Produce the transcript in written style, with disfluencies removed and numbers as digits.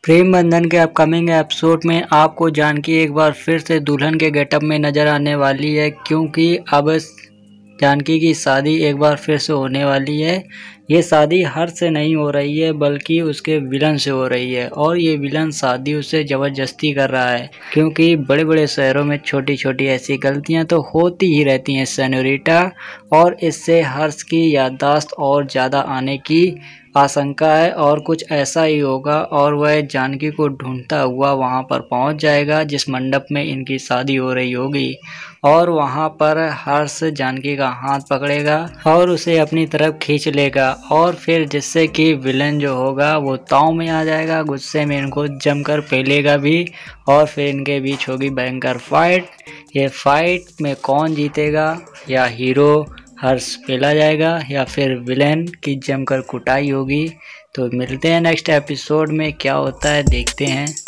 प्रेम बंधन के upcoming episode में आपको जानकी एक बार फिर से दुल्हन के गेटअप में नजर आने वाली है, क्योंकि अब जानकी की शादी एक बार फिर से होने वाली है। ये शादी हर से नहीं हो रही है बल्कि उसके विलन से हो रही है, और ये विलन शादी उससे ज़बरदस्ती कर रहा है, क्योंकि बड़े बड़े शहरों में छोटी छोटी ऐसी गलतियां तो होती ही रहती हैं सेनोरिटा, और इससे हर्ष की याददाश्त और ज़्यादा आने की आशंका है। और कुछ ऐसा ही होगा और वह जानकी को ढूंढता हुआ वहां पर पहुंच जाएगा जिस मंडप में इनकी शादी हो रही होगी, और वहां पर हर्ष जानकी का हाथ पकड़ेगा और उसे अपनी तरफ खींच लेगा, और फिर जिससे कि विलन जो होगा वो ताव में आ जाएगा, गुस्से में इनको जमकर पेलेगा भी, और फिर इनके बीच होगी भयंकर फाइट। ये फाइट में कौन जीतेगा, या हीरो हर्ष पेला जाएगा या फिर विलेन की जमकर कुटाई होगी। तो मिलते हैं नेक्स्ट एपिसोड में, क्या होता है देखते हैं।